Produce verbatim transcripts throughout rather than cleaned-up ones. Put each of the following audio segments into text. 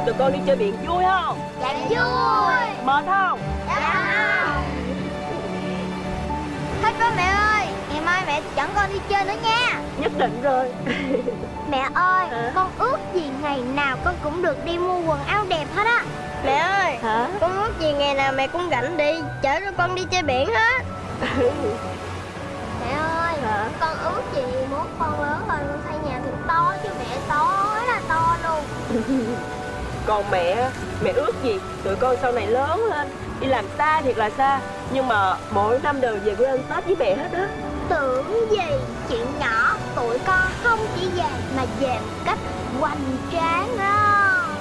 tụi con đi chơi biển vui không? Dạ vui. Mệt không? Dạ không. Thích quá mẹ ơi, ngày mai mẹ dẫn con đi chơi nữa nha. Nhất định rồi. Mẹ ơi, hả? Con ước gì ngày nào con cũng được đi mua quần áo đẹp hết á. Mẹ ơi, hả? Con ước gì ngày nào mẹ cũng rảnh đi chở cho con đi chơi biển hết. Mẹ ơi, hả? Con ước gì muốn con lớn lên con xây nhà thật to chứ mẹ to là to luôn. Còn mẹ, mẹ ước gì tụi con sau này lớn lên đi làm xa thiệt là xa, nhưng mà mỗi năm đều về quê ăn Tết với mẹ hết á. Tưởng gì, chuyện nhỏ tụi con không chỉ về mà về một cách hoành tráng đó.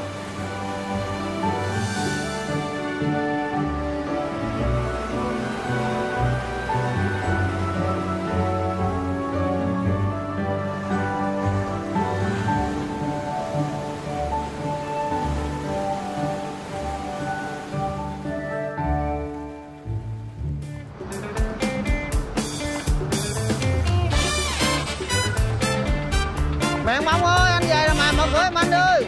Mẹ Mong ơi, anh về rồi mà, mở cửa em anh ơi.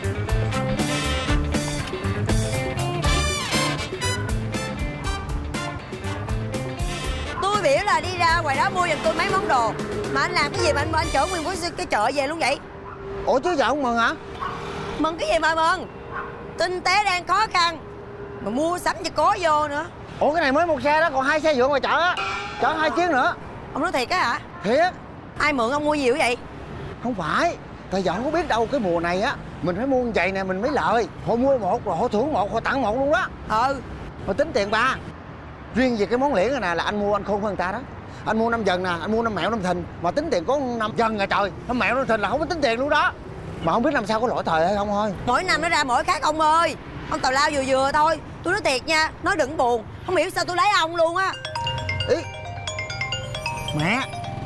Tôi biểu là đi ra ngoài đó mua giùm tôi mấy món đồ, mà anh làm cái gì mà anh anh chở nguyên cái chợ về luôn vậy? Ủa chứ vợ không mừng hả? Mừng cái gì mà mừng? Kinh tế đang khó khăn mà mua sắm cho có vô nữa. Ủa cái này mới một xe đó, còn hai xe dựa ngoài chợ á, chở hai chuyến nữa. Ông nói thiệt á hả? Thiệt. Ai mượn ông mua nhiều vậy? Không phải, tại giờ không có biết đâu, cái mùa này á mình phải mua như vậy nè mình mới lời. Họ mua một rồi họ thưởng một, họ tặng một luôn đó. Ừ. Họ tính tiền ba. Riêng về cái món liễn này nè là anh mua anh khôn hơn người ta đó. Anh mua năm dần nè, anh mua năm mẹo năm thìn mà tính tiền có năm dần à trời. Năm mẹo năm thìn là không có tính tiền luôn đó. Mà không biết năm sau có lỗi thời hay không thôi. Mỗi năm nó ra mỗi khác ông ơi. Ông tào lao vừa vừa thôi. Tôi nói thiệt nha, nói đừng buồn. Không hiểu sao tôi lấy ông luôn á. Ý mẹ,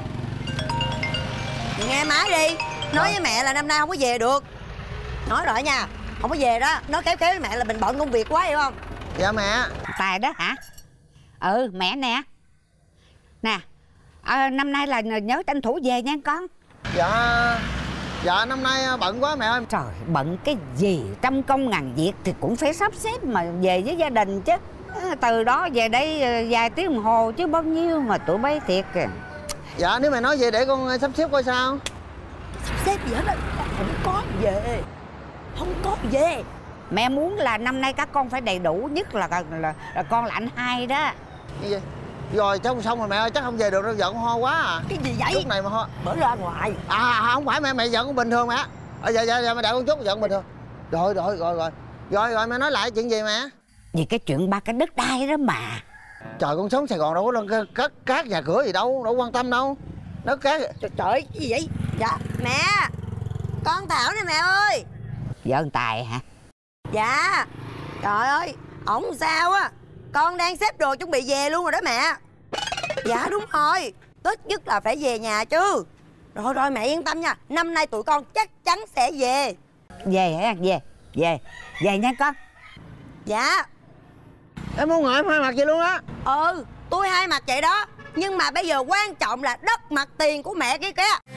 Chị nghe má đi. Nói à. với mẹ là năm nay không có về được. Nói rồi nha, không có về đó. Nói khéo khéo với mẹ là mình bận công việc quá, hiểu không? Dạ mẹ. Tài đó hả? Ừ mẹ nè. Nè à, năm nay là nhớ tranh thủ về nha con. Dạ. Dạ năm nay bận quá mẹ ơi. Trời, bận cái gì, trăm công ngàn việc thì cũng phải sắp xếp mà về với gia đình chứ. Từ đó về đây vài tiếng đồng hồ chứ bao nhiêu mà tụi bay thiệt kìa. Dạ nếu mẹ nói vậy để con sắp xếp coi sao. Sắp xếp gì hết á, không có về. Không có về. Mẹ muốn là năm nay các con phải đầy đủ, nhất là là, là, là con là anh hai đó. Cái gì? Rồi xong xong rồi mẹ ơi, chắc không về được đâu, giận con ho quá à. Cái gì vậy? Lúc này mà ho. Mở ra ngoài. À không phải mẹ, mẹ giận con bình thường mẹ. À, dạ dạ dạ mẹ đợi con chút, giận bình thường. Rồi rồi rồi rồi. Rồi rồi mẹ nói lại chuyện gì mẹ? Vì cái chuyện ba cái đất đai đó mà. Trời con sống Sài Gòn đâu có cắt cát nhà cửa gì đâu, đâu quan tâm đâu. Đất cát. Trời trời, cái gì vậy? Dạ, mẹ. Con Thảo nè mẹ ơi. Vợ anh Tài hả? Dạ. Trời ơi, ổng sao á? Con đang xếp đồ chuẩn bị về luôn rồi đó mẹ. Dạ đúng rồi, Tết nhất là phải về nhà chứ. Rồi rồi mẹ yên tâm nha, năm nay tụi con chắc chắn sẽ về. Về hả? Về. Về. Về nha con. Dạ. Em muốn ngồi em hai mặt vậy luôn á. Ừ, tôi hai mặt vậy đó. Nhưng mà bây giờ quan trọng là đất mặt tiền của mẹ kia kìa.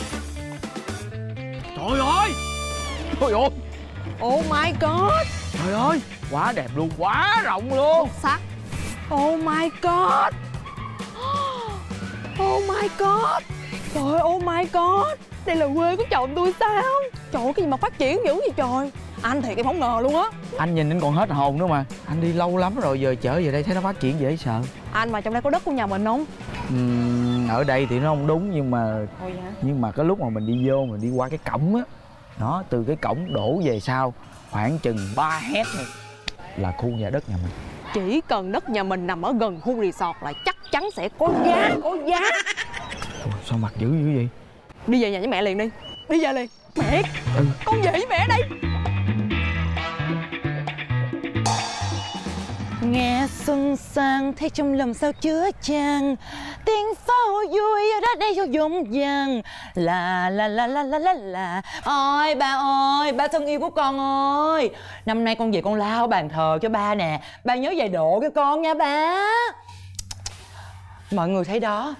Trời ơi. Trời ơi. Oh my god. Trời ơi, quá đẹp luôn, quá rộng luôn. Sắc. Oh my god. Oh my god. Trời ơi, oh my god. Đây là quê của chồng tôi sao? Trời ơi, cái gì mà phát triển dữ vậy trời. Anh thiệt em không ngờ luôn á. Anh nhìn anh còn hết hồn nữa mà. Anh đi lâu lắm rồi, giờ trở về đây thấy nó phát triển dễ sợ. Anh mà trong đây có đất của nhà mình không? Uhm, ở đây thì nó không đúng nhưng mà Ôi dạ. Nhưng mà cái lúc mà mình đi vô, mình đi qua cái cổng á, đó, từ cái cổng đổ về sau khoảng chừng ba hét này là khu nhà đất nhà mình. Chỉ cần đất nhà mình nằm ở gần khu resort là chắc chắn sẽ có giá, có giá. Ủa, sao mặt dữ dữ vậy? Đi về nhà với mẹ liền đi. Đi về liền. Mẹ, ừ. Con về với mẹ đây. Nghe xuân sang thấy trong lòng sao chứa chan, tiếng pháo vui ở đó đây vô rộn ràng. La la la la la la la. Ôi ba ơi, ba thân yêu của con ơi, năm nay con về con lau bàn thờ cho ba nè. Ba nhớ về độ cho con nha ba. Mọi người thấy đó,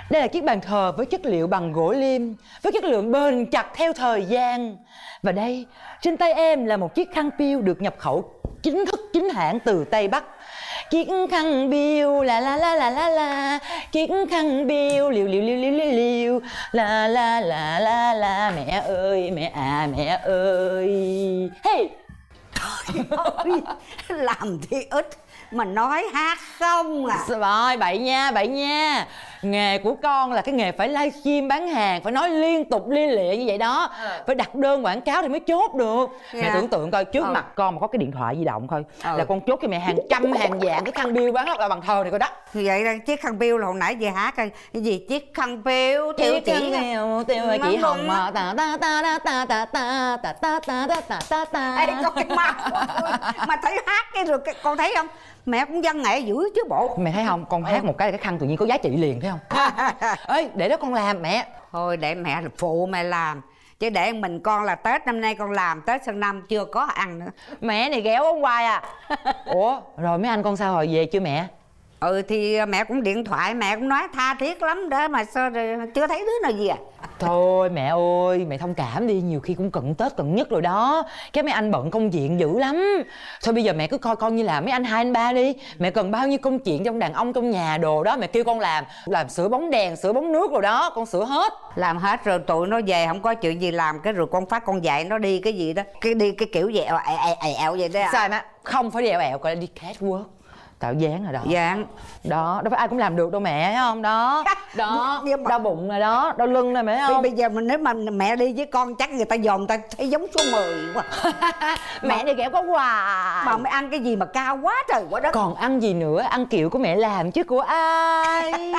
Đây là chiếc bàn thờ với chất liệu bằng gỗ liêm, với chất lượng bền chặt theo thời gian. Và đây, trên tay em là một chiếc khăn piêu được nhập khẩu chính thức chính hãng từ Tây Bắc. Chiếc khăn piêu la la la la la la, chiếc khăn piêu liều liều liều liều liều liều la la la la la, mẹ ơi mẹ à mẹ ơi. Hey. Trời ơi, làm thì ít mà nói hát không à. Rồi, bậy nha, bậy nha. Nghề của con là cái nghề phải livestream bán hàng, phải nói liên tục liên lịa như vậy đó. Ừ. Phải đặt đơn quảng cáo thì mới chốt được. Dạ. Mẹ tưởng tượng coi, trước ừ. mặt con mà có cái điện thoại di động thôi ừ. là con chốt cho mẹ hàng trăm hàng vạn cái khăn bill bán ở bàn thờ này coi đó. Vậy là chiếc khăn bill là hồi nãy về hát coi cái gì chiếc khăn bill theo chiếc chị khăn tiêu chị Hồng mà ta ta ta ta ta ta ta ta ta ta ta ta ta. Ê, có cái má mà thấy hát cái rồi con thấy không? Mẹ cũng văn nghệ dữ chứ bộ. Mẹ thấy không, con hát một cái cái khăn tự nhiên có giá trị liền thấy không? Ê, để đó con làm mẹ. Thôi để mẹ phụ mẹ làm. Chứ để mình con là Tết năm nay con làm, Tết sang năm chưa có ăn nữa. Mẹ này ghéo ông hoài à. Ủa, rồi mấy anh con sao rồi, về chưa mẹ? Ừ thì mẹ cũng điện thoại, mẹ cũng nói tha thiết lắm đó mà sao rồi chưa thấy đứa nào gì à. Thôi mẹ ơi, mẹ thông cảm đi, nhiều khi cũng cận Tết cận nhất rồi đó. Cái mấy anh bận công chuyện dữ lắm. Thôi bây giờ mẹ cứ coi con như là mấy anh hai anh ba đi. Mẹ cần bao nhiêu công chuyện trong đàn ông trong nhà đồ đó mẹ kêu con làm. Làm sửa bóng đèn, sửa bóng nước rồi đó, con sửa hết. Làm hết rồi tụi nó về không có chuyện gì làm, cái rồi con phát con dạy nó đi cái gì đó. Cái đi cái kiểu dẹo ẹo ẹo vậy đó. Sao má, không phải đèo ẹo, gọi là đi catwalk. Tạo dáng rồi đó. Dáng. Đó, đâu phải ai cũng làm được đâu mẹ, thấy không? Đó. Đó, mà... đau bụng rồi đó, đau lưng này mẹ không? Bây giờ mình nếu mà mẹ đi với con chắc người ta dòm ta thấy giống số mười quá. Mẹ đi kẹo có quà. Mà mới ăn cái gì mà cao quá trời quá đất. Còn ăn gì nữa, ăn kiệu của mẹ làm chứ của ai.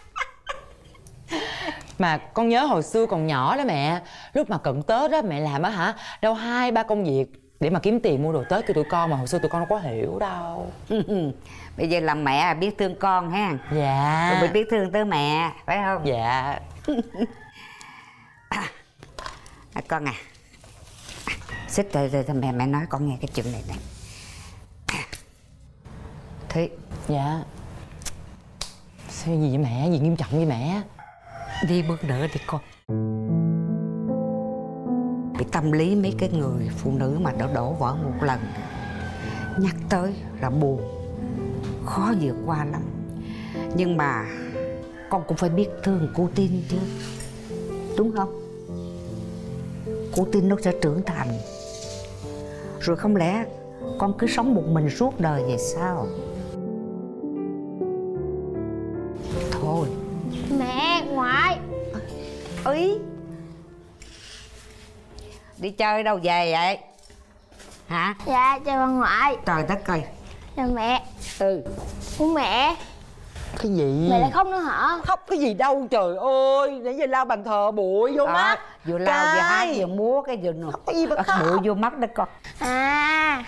Mà con nhớ hồi xưa còn nhỏ đó mẹ, lúc mà cận Tết đó mẹ làm á hả, đâu hai ba công việc để mà kiếm tiền mua đồ Tết cho tụi con, mà hồi xưa tụi con đâu có hiểu đâu. Bây giờ làm mẹ biết thương con ha. Dạ. Rồi mình biết thương tới mẹ, phải không? Dạ. À, con à, xích rồi, rồi mẹ mẹ nói con nghe cái chuyện này này. Thế. Dạ. Sao gì vậy mẹ, gì nghiêm trọng vậy mẹ? Đi bước nữa đi con. Cái tâm lý mấy cái người phụ nữ mà đã đổ vỡ một lần nhắc tới là buồn, khó vượt qua lắm. Nhưng mà con cũng phải biết thương cô Tin chứ, đúng không? Cô Tin nó sẽ trưởng thành. Rồi không lẽ con cứ sống một mình suốt đời vậy sao? Thôi. Mẹ, ngoại. Ý. Đi chơi đâu về vậy? Hả? Dạ, chào bà ngoại. Trời đất ơi. Chào mẹ. Ừ. Ủa mẹ. Cái gì? Mẹ lại khóc nữa hả? Khóc cái gì đâu trời ơi. Nãy giờ lau bàn thờ bụi vô à, mắt. Vừa lau vừa hát vừa múa cái gì nữa. Khóc cái gì mà khóc? Bụi vô mắt đó con. À.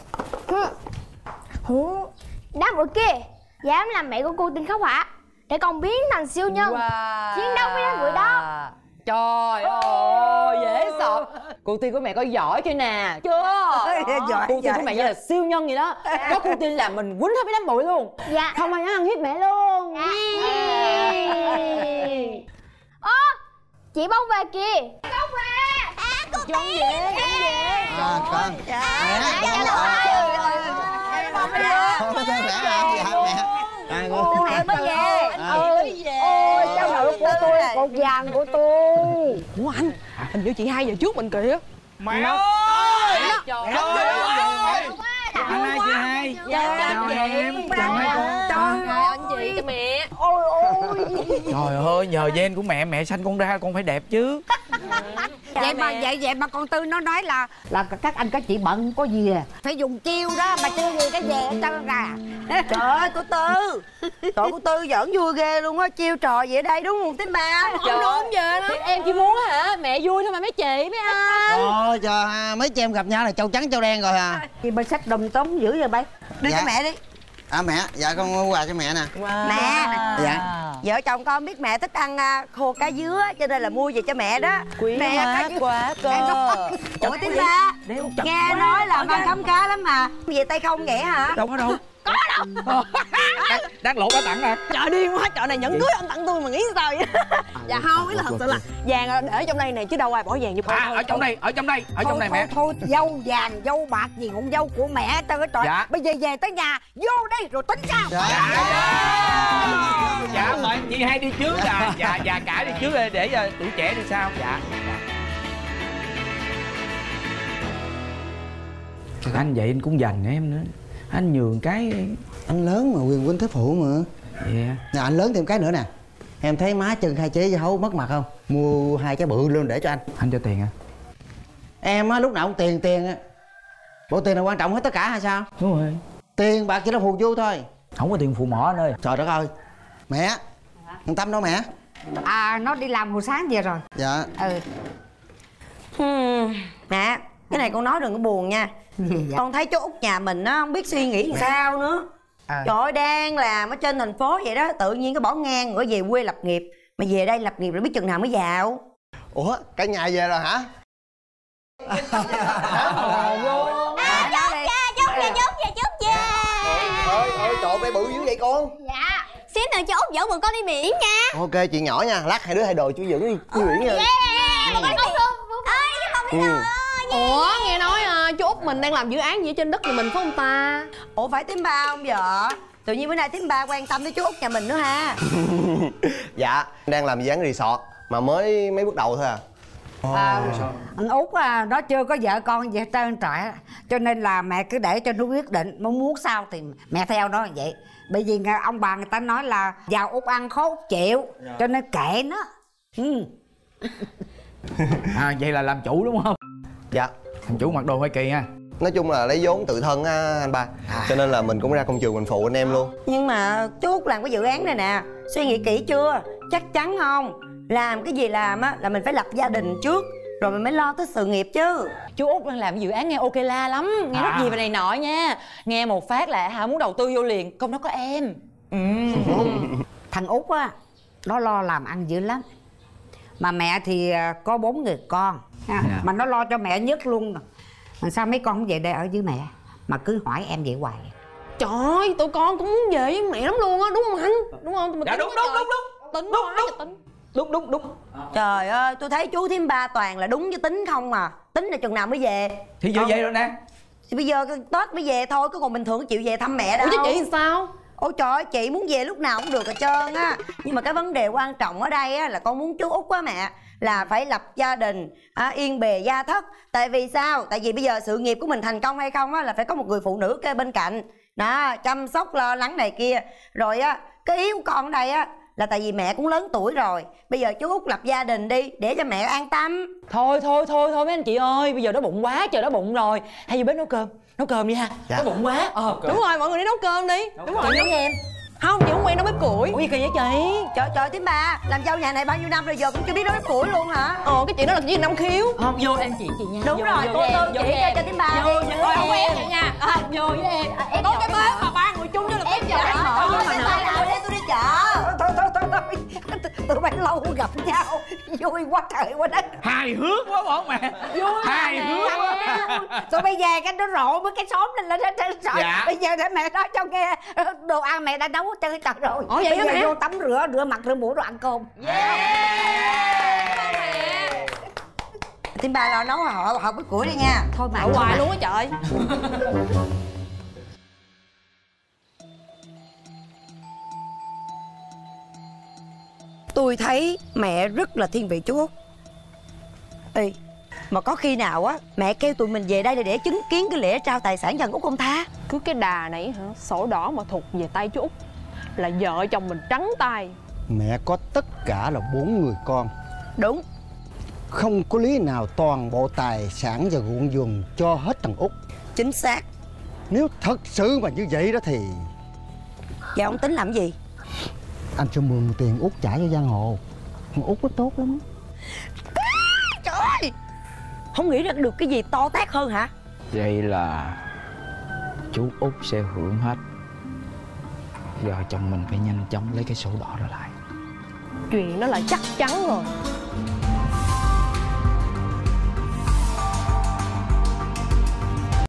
Hú. Đám bữa kia dám làm mẹ của cô Tin khóc hả? Để con biến thành siêu nhân. Wow. Chiến đấu với đám bụi đó. Trời ơi, dễ sợ. Cô Tin của mẹ có giỏi chưa nè? Chưa. Giỏi, cô Tin của mẹ như là siêu nhân vậy đó. Có cô Tin là mình quýnh hết với đám bụi luôn. Dạ. Không ai dám ăn hiếp mẹ luôn. Ơ, chị bông về kìa. Bông về. À, cô Tin về. À, con. Dạ. Mẹ mới về. Anh ơi về. Ôi cháu nội của tôi, con vàng của tôi. Ủa anh, hình như chị hai giờ trước mình kìa. Mẹ ơi! Trời ơi! Anh hai chị hai. Chào em. Chào hai con. Trời ơi, anh chị cho mẹ. Ôi ôi. Trời ơi, nhờ gen của mẹ, mẹ sanh con ra con phải đẹp chứ. Vậy mà vậy vậy mà con Tư nó nói là là các anh các chị bận có gì à, phải dùng chiêu đó mà chưa gì cái về hết trơn à. Trời ơi cô Tư, tụi cô Tư giỡn vui ghê luôn á, chiêu trò vậy đây đúng không Tím Ba? Không đúng giờ đó. Thì em chỉ muốn hả, mẹ vui thôi mà mấy chị mấy anh. Ôi trời, mấy chị em gặp nhau là châu trắng châu đen rồi à. Chị bên sách đùm tống dữ vậy bay. Đưa Dạ. cho mẹ đi. À mẹ, dạ con mua quà cho mẹ nè. Wow. Mẹ. Dạ. Vợ chồng con biết mẹ thích ăn uh, khô cá dứa cho nên là mua về cho mẹ đó. Quý mẹ hóa quá cơ. Ủa Tím Ba, nghe nói là ăn khám cá lắm mà. Về tay không ghẻ hả? Đâu có đâu. Có đâu đang, đang lột đã tặng nè. Trời điên quá, trời này nhẫn cưới anh tặng tôi mà nghĩ sao vậy? Dạ không, ý là thật sự là vàng để trong đây này chứ đâu ai bỏ vàng vô. À, ở trong đây, ở trong đây, ở trong Thôi đây thôi mẹ. thôi, dâu vàng dâu bạc gì cũng dâu của mẹ hết trơn á trời. Dạ. Bây giờ về tới nhà vô đây rồi tính sao? Dạ, dạ mời chị hai đi trước à. Dạ, dạ cả đi trước để, để uh, tuổi trẻ đi sau. Dạ, dạ. Anh vậy anh cũng dành em nữa. Anh nhường cái. Anh lớn mà quyền huynh thế phụ mà. Dạ. Nè anh lớn thêm cái nữa nè. Em thấy má chân hai chế dưa hấu mất mặt không? Mua hai cái bự luôn để cho anh. Anh cho tiền à? Em á lúc nào cũng tiền tiền á. Bộ tiền là quan trọng hết tất cả hay sao? Đúng rồi. Tiền bạc chỉ là phù du thôi. Không có tiền phụ mỏ anh ơi. Trời đất ơi. Mẹ. Thằng Tâm đâu mẹ? À nó đi làm hồi sáng về rồi. Dạ. Ừ. Hmm. Mẹ, cái này con nói đừng có buồn nha. Gì vậy? Con thấy chú Út nhà mình nó không biết suy nghĩ làm sao nữa. À. Trời ơi, đang làm ở trên thành phố vậy đó, tự nhiên cái bỏ ngang rồi về quê lập nghiệp. Mà về đây lập nghiệp rồi biết chừng nào mới giàu. Ủa cả nhà về rồi hả? À, chốt cha, chốt về, chốt về, chốt về. Ơi ơi trời ơi bự dữ vậy con. Dạ, xíu nữa cho Út dẫn bọn con đi biển nha. Ok chị nhỏ nha, lát hai đứa hai đồ chú dẫn đi đi biển nha. Yeah, bọn con đi luôn. Ơi, chứ con đi Ừ. rồi. Ủa nghe nói uh, chú Út mình đang làm dự án gì ở trên đất nhà mình phải không ta? Ủa phải Tím Ba không vợ? Tự nhiên bữa nay Tím Ba quan tâm tới chú Út nhà mình nữa ha. Dạ, đang làm dự án resort mà mới mấy bước đầu thôi à. À, anh Út à, nó chưa có vợ con gì hết trơn trọi á. Cho nên là mẹ cứ để cho nó quyết định. Nó muốn sao thì mẹ theo nó vậy. Bởi vì ông bà người ta nói là giàu Út ăn khó Út chịu. Cho nên kệ nó. Ừ. À vậy là làm chủ đúng không? Dạ. Làm chủ mặc đồ hơi kỳ ha. Nói chung là lấy vốn tự thân á anh ba. Cho nên là mình cũng ra công trường mình phụ anh em luôn. Nhưng mà chú Út làm cái dự án này nè, suy nghĩ kỹ chưa? Chắc chắn không? Làm cái gì làm á là mình phải lập gia đình trước, rồi mình mới lo tới sự nghiệp chứ. Chú Út đang làm dự án nghe ok la lắm, nghe À. rất gì về này nọ nha. Nghe một phát là hả muốn đầu tư vô liền, công đó có em. Ừ. Thằng Út á, nó lo làm ăn dữ lắm. Mà mẹ thì có bốn người con ha. Dạ. Mà nó lo cho mẹ nhất luôn. Mà sao mấy con không về đây ở với mẹ mà cứ hỏi em vậy hoài? Trời ơi, tụi con cũng muốn về với mẹ lắm luôn á, đúng không anh? Đúng không? Tụi mình Dạ tính đúng quá đúng trời. đúng đúng. Tính Đúng, quá đúng. trời tính. Đúng đúng đúng. Trời ơi, tôi thấy chú Thím Ba toàn là đúng với tính không mà. Tính là chừng nào mới về. Thì giờ vậy rồi nè. Thì bây giờ Tết mới về thôi, cứ còn bình thường chịu về thăm mẹ đâu. Ủa chứ chị thì sao? Ôi trời ơi, chị muốn về lúc nào cũng được hết trơn á. Nhưng mà cái vấn đề quan trọng ở đây á là con muốn chú Út quá mẹ, là phải lập gia đình à, yên bề gia thất. Tại vì sao? Tại vì bây giờ sự nghiệp của mình thành công hay không á là phải có một người phụ nữ kê bên cạnh đó, chăm sóc lo lắng này kia. Rồi á, cái ý của con ở đây á là tại vì mẹ cũng lớn tuổi rồi, bây giờ chú Út lập gia đình đi để cho mẹ an tâm. Thôi thôi thôi thôi mấy anh chị ơi, bây giờ đói bụng quá trời, đói bụng rồi. Hay vô bếp nấu cơm, nấu cơm đi ha. Dạ. Đói bụng quá. Ờ Đúng rồi, mọi người đi nấu cơm đi. Đúng rồi. Chị với em. Không, chị không quen nấu bếp củi. Ủa gì kỳ vậy chị? Trời trời Thím Ba, làm dâu nhà này bao nhiêu năm rồi giờ cũng chưa biết nấu bếp củi luôn hả? Ờ, cái chuyện đó là chuyện năm khiếu. Không, vô em chị chị nha. Đúng Vô, rồi, vô cô với Tư em, chỉ vô với cho em. cho Thím Ba Vô, đi. vô, Rồi, vô không với quen em. vậy nha. À, vô với em. Em Có cái bếp mà ba người chung vô là em Trời ơi, giỏi. Thím Ba nào để tôi đi chợ. Thôi thôi thôi thôi, tụi bay lâu gặp nhau vui quá trời quá đất. Hài hước quá bọn mẹ. Hài hước quá. Rồi bây giờ cái nó rộ với cái xóm lên lên hết trơn rồi. Dạ. Bây giờ để mẹ nói cho nghe, đồ ăn mẹ đã nấu hết trơn trời rồi. Ủa vậy Bây hả giờ mẹ? vô tắm rửa, rửa mặt rửa mũi rồi ăn cơm. Thím Ba lo nấu họ họ bếp củi đi nha. Thôi mà Ở hoài luôn á trời. Tôi thấy mẹ rất là thiên vị chú Út. Ê, mà có khi nào á mẹ kêu tụi mình về đây để, để chứng kiến cái lễ trao tài sản cho thằng Út không ta? Cứ cái đà này hả, sổ đỏ mà thuộc về tay chú Út là vợ chồng mình trắng tay. Mẹ có tất cả là bốn người con. Đúng. Không có lý nào toàn bộ tài sản và ruộng vườn cho hết thằng Út. Chính xác. Nếu thật sự mà như vậy đó thì Dạ ông tính làm gì? anh sẽ mượn tiền Út trả cho giang hồ. Thằng Út nó tốt lắm. Trời ơi, không nghĩ ra được cái gì to tát hơn hả? Vậy là chú Út sẽ hưởng hết. Vợ chồng mình phải nhanh chóng lấy cái sổ đỏ đó lại. Chuyện đó là chắc chắn rồi.